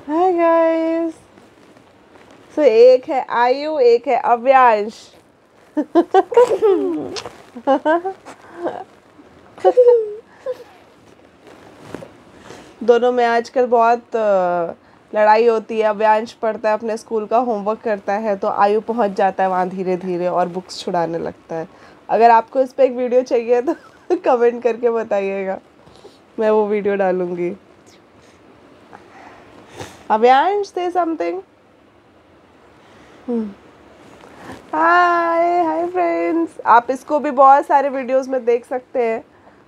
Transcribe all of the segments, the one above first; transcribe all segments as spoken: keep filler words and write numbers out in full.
Hi guys. सो एक है आयु, एक है अव्यांश। दोनों में आजकल बहुत लड़ाई होती है। अव्यांश पढ़ता है, अपने स्कूल का होमवर्क करता है, तो आयु पहुंच जाता है वहाँ धीरे धीरे और बुक्स छुड़ाने लगता है। अगर आपको इस पर एक वीडियो चाहिए तो कमेंट करके बताइएगा, मैं वो वीडियो डालूंगी। अव्यांश से समथिंग। हाय हाय फ्रेंड्स, आप इसको भी बहुत सारे वीडियोस में देख सकते हैं,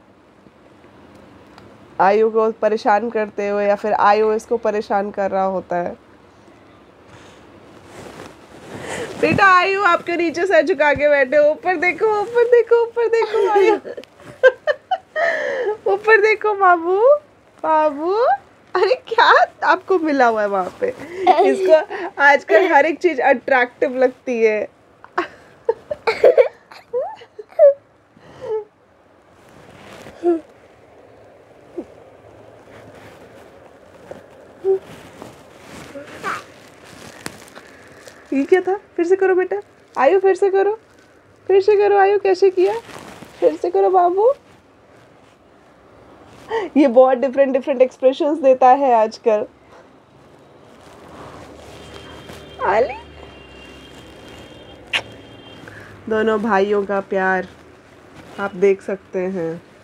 आयु को परेशान करते हुए या फिर आयु इसको परेशान कर रहा होता है। बेटा आयु आपके नीचे सर झुका के बैठे हो, ऊपर देखो ऊपर देखो ऊपर देखो आयु। ऊपर देखो बाबू बाबू। अरे क्या आपको मिला हुआ है वहाँ पे? इसको आजकल हर एक चीज अट्रैक्टिव लगती है। ये क्या था? फिर से करो बेटा आयु, फिर से करो फिर से करो आयु। कैसे किया? फिर से करो बाबू। ये बहुत डिफरेंट डिफरेंट एक्सप्रेशंस देता है आजकल। आली दोनों भाइयों का प्यार आप देख सकते हैं।